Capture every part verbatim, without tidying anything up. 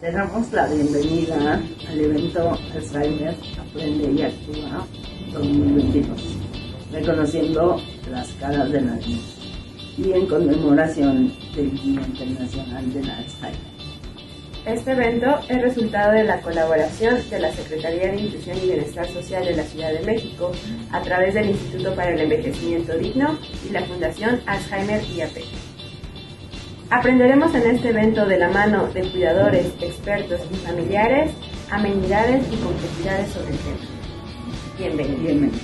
Te damos la bienvenida al evento Alzheimer Aprende y Actúa dos mil veintidós, reconociendo las caras de nadie y en conmemoración del Día Internacional del Alzheimer. Este evento es resultado de la colaboración de la Secretaría de Inclusión y Bienestar Social de la Ciudad de México a través del Instituto para el Envejecimiento Digno y la Fundación Alzheimer I A P. Aprenderemos en este evento de la mano de cuidadores, expertos y familiares amenidades y complejidades sobre el tema. Bienvenido. Bienvenido.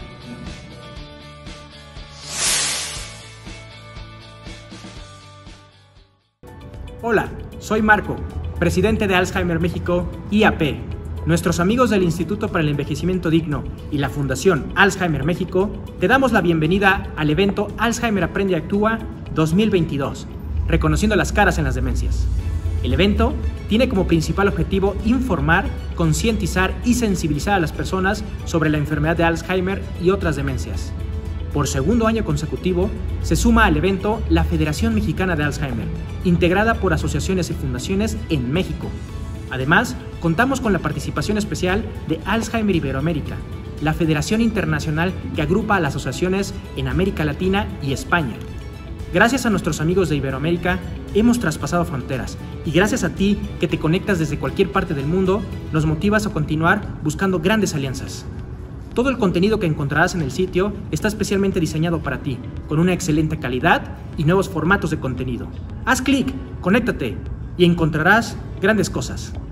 Hola, soy Marco, presidente de Alzheimer México I A P. Nuestros amigos del Instituto para el Envejecimiento Digno y la Fundación Alzheimer México te damos la bienvenida al evento Alzheimer Aprende y Actúa dos mil veintidós, reconociendo las caras en las demencias. El evento tiene como principal objetivo informar, concientizar y sensibilizar a las personas sobre la enfermedad de Alzheimer y otras demencias. Por segundo año consecutivo, se suma al evento la Federación Mexicana de Alzheimer, integrada por asociaciones y fundaciones en México. Además, contamos con la participación especial de Alzheimer Iberoamérica, la federación internacional que agrupa a las asociaciones en América Latina y España. Gracias a nuestros amigos de Iberoamérica, hemos traspasado fronteras y gracias a ti, que te conectas desde cualquier parte del mundo, nos motivas a continuar buscando grandes alianzas. Todo el contenido que encontrarás en el sitio está especialmente diseñado para ti, con una excelente calidad y nuevos formatos de contenido. Haz clic, conéctate y encontrarás grandes cosas.